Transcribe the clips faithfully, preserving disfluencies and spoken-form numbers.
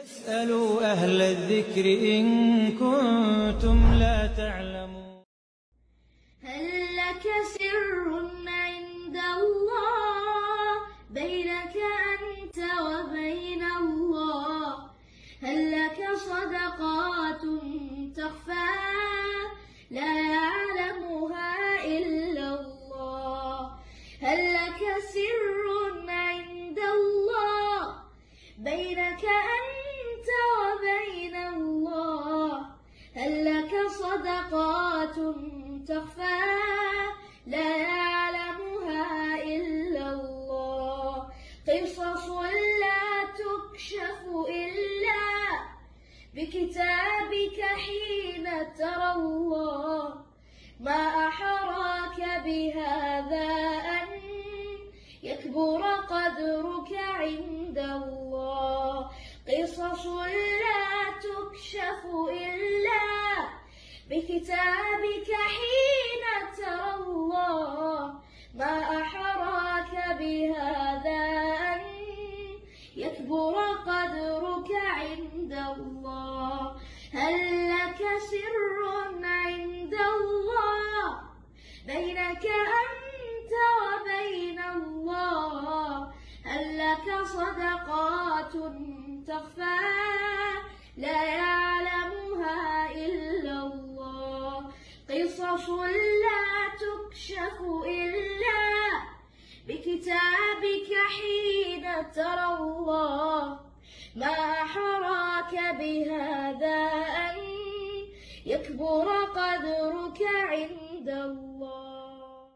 اسألوا أهل الذكر إن كنتم لا تعلمون. هل لك سر عند الله بينك أنت وبين الله؟ هل لك صدقات تخفى لا يعلمها إلا الله؟ هل لك سر عند الله بينك أنت وبين الله؟ هل لك صدقات تخفى لا يعلمها إلا الله؟ قصص لا تكشف إلا بكتابك حين ترى الله. ما أحراك بهذا أن يكبر قدرك عند الله. قصص لا تكشف إلا بكتابك حين ترى الله. ما أحراك بهذا أن يكبر قدرك عند الله. هل لك سر عند الله بينك أنت وبين الله؟ هل لك صدقات تخفى لا يعلمها إلا الله؟ قصص لا تكشف إلا بكتابك حين ترى الله. ما أحراك بهذا أن يكبر قدرك عند الله.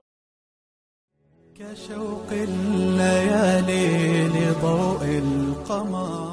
كشوق الليالي لضوء القمر